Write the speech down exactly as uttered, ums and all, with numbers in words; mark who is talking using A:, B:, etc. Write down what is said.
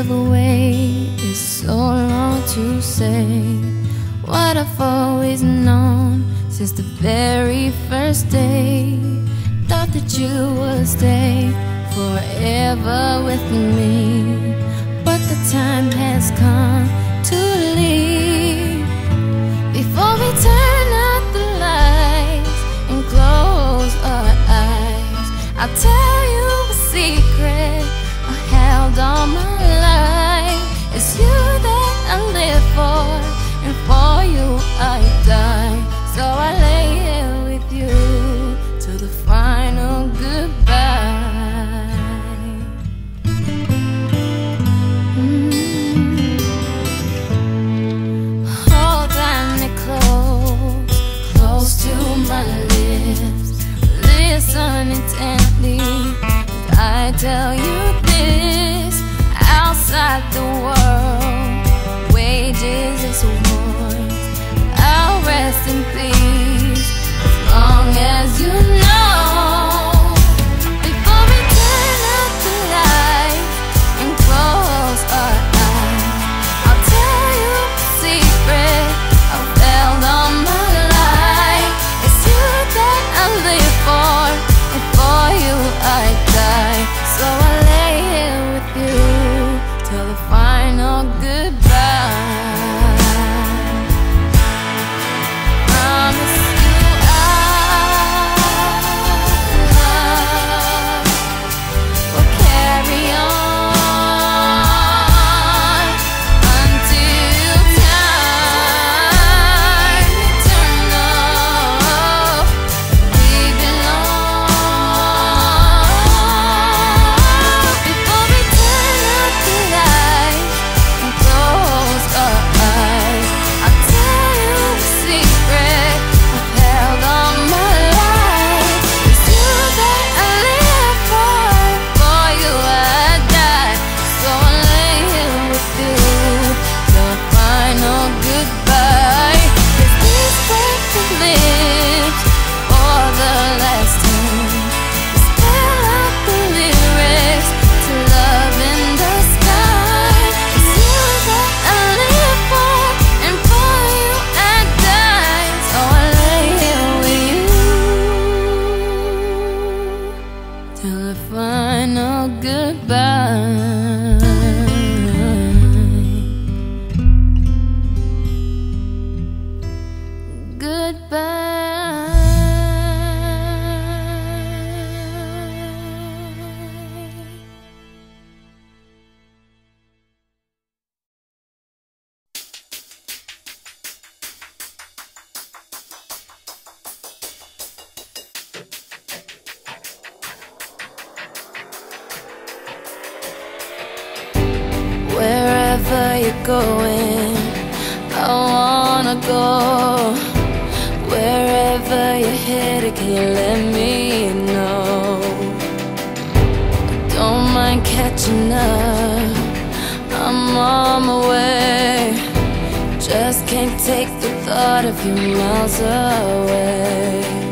A: of a way is so long to say what I've always known since the very first day. Thought that you would stay forever with me, but the time has come to leave. Before we turn out the lights and close our eyes, I'll tell you a secret I held all my life. It's you that I live for, and for you I die. So I lay here with you till the final goodbye. mm. Hold on it close, close to my lips. Listen intently as I tell you this. Outside the world wages its wars. I'll rest in peace as long as you know. Before we turn out the lights and close our eyes, I'll tell you a secret I've held all my life. It's you that I live for, and for you I die. So I lay here with you till the final goodbye. Promise you our love will carry on until time eternal. We belong. Before we turn out the lights and close our eyes, I'll tell you a secret I've held all my life. It's you that I live for, for you I die. So I lay here with you till the final goodbye. Is this perfect lips for the last time? Spell out the lyrics to love in the sky. It's you that I live for, and for you I die. So I lay here with you till the final goodbye. Goodbye. Wherever you're going, I wanna go. Wherever you're headed, can you let me know? Don't mind catching up, I'm on my way. Just can't take the thought of you miles away.